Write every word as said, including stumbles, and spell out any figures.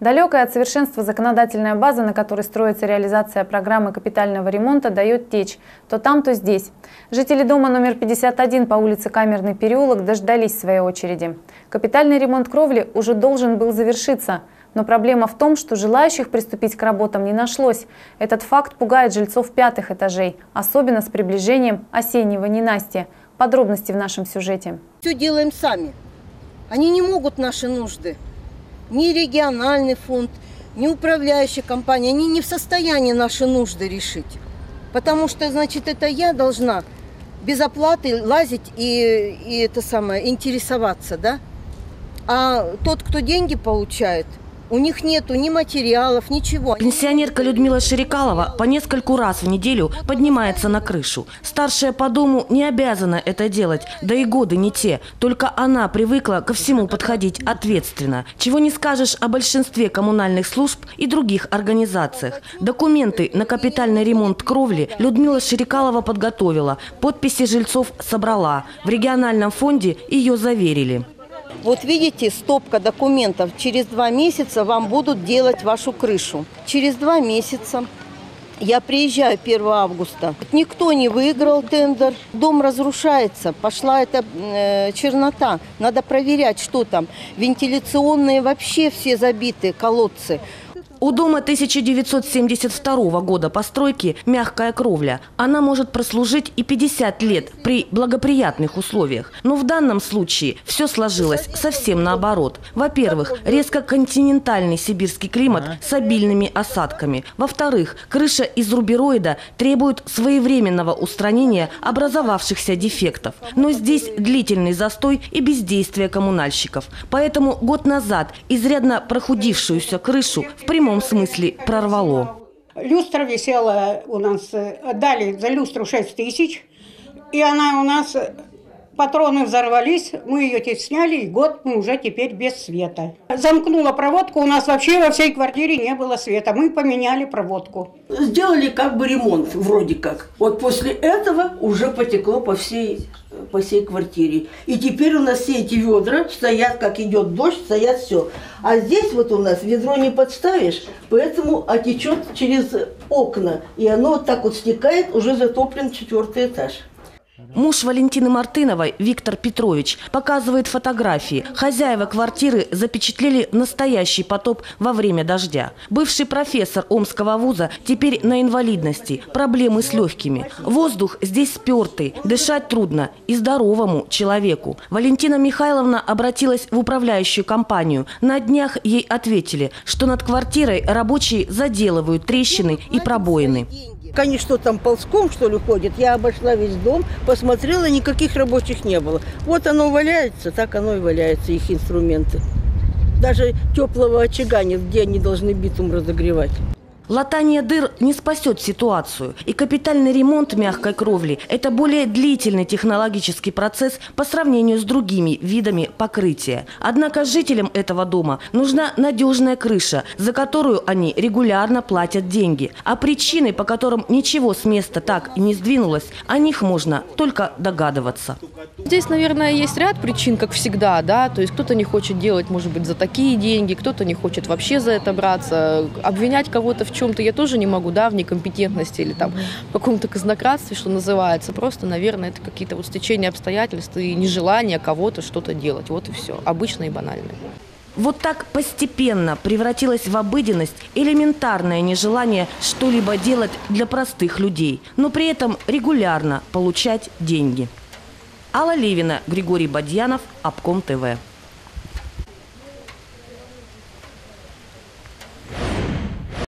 Далекая от совершенства законодательная база, на которой строится реализация программы капитального ремонта, дает течь. То там, то здесь. Жители дома номер пятьдесят один по улице Камерный переулок дождались своей очереди. Капитальный ремонт кровли уже должен был завершиться. Но проблема в том, что желающих приступить к работам не нашлось. Этот факт пугает жильцов пятых этажей, особенно с приближением осеннего ненастья. Подробности в нашем сюжете. Все делаем сами. Они не могут наши нужды. Ни региональный фонд, ни управляющая компания, они не в состоянии наши нужды решить. Потому что, значит, это я должна без оплаты лазить и, и это самое, интересоваться, да? А тот, кто деньги получает, у них нету ни материалов, ничего. Пенсионерка Людмила Шерекалова по нескольку раз в неделю поднимается на крышу. Старшая по дому не обязана это делать, да и годы не те. Только она привыкла ко всему подходить ответственно. Чего не скажешь о большинстве коммунальных служб и других организациях. Документы на капитальный ремонт кровли Людмила Шерекалова подготовила, подписи жильцов собрала. В региональном фонде ее заверили. Вот видите, стопка документов. Через два месяца вам будут делать вашу крышу. Через два месяца я приезжаю первого августа. Никто не выиграл тендер. Дом разрушается. Пошла эта э, чернота. Надо проверять, что там. Вентиляционные вообще все забиты, колодцы. У дома тысяча девятьсот семьдесят второго года постройки мягкая кровля. Она может прослужить и пятьдесят лет при благоприятных условиях. Но в данном случае все сложилось совсем наоборот. Во-первых, резко континентальный сибирский климат с обильными осадками. Во-вторых, крыша из рубероида требует своевременного устранения образовавшихся дефектов. Но здесь длительный застой и бездействие коммунальщиков. Поэтому год назад изрядно прохудившуюся крышу в прямом В смысле прорвало. Люстра висела у нас, дали за люстру шесть тысяч, и она у нас, патроны взорвались, мы ее теперь сняли, и год мы уже теперь без света. Замкнула проводку, у нас вообще во всей квартире не было света, мы поменяли проводку. Сделали как бы ремонт, вроде как. Вот после этого уже потекло по всей, по всей квартире. И теперь у нас все эти ведра стоят, как идет дождь, стоят все. А здесь вот у нас ведро не подставишь, поэтому отечет через окна. И оно вот так вот стекает, уже затоплен четвертый этаж. Муж Валентины Мартыновой, Виктор Петрович, показывает фотографии. Хозяева квартиры запечатлели настоящий потоп во время дождя. Бывший профессор Омского вуза теперь на инвалидности, проблемы с легкими. Воздух здесь спертый, дышать трудно и здоровому человеку. Валентина Михайловна обратилась в управляющую компанию. На днях ей ответили, что над квартирой рабочие заделывают трещины и пробоины. Они что там ползком, что ли, ходят? Я обошла весь дом, посмотрела, никаких рабочих не было. Вот оно валяется, так оно и валяется, их инструменты. Даже теплого очага нет, где они должны битум разогревать. Латание дыр не спасет ситуацию. И капитальный ремонт мягкой кровли – это более длительный технологический процесс по сравнению с другими видами покрытия. Однако жителям этого дома нужна надежная крыша, за которую они регулярно платят деньги. А причины, по которым ничего с места так и не сдвинулось, о них можно только догадываться. Здесь, наверное, есть ряд причин, как всегда, да, то есть кто-то не хочет делать, может быть, за такие деньги, кто-то не хочет вообще за это браться. Обвинять кого-то в чем-то я тоже не могу, да, в некомпетентности или там в каком-то казнократстве, что называется. Просто, наверное, это какие-то вот стечения обстоятельств и нежелание кого-то что-то делать. Вот и все. Обычно и банально. Вот так постепенно превратилось в обыденность элементарное нежелание что-либо делать для простых людей, но при этом регулярно получать деньги. Алла Левина, Григорий Бадьянов, Обком ТВ.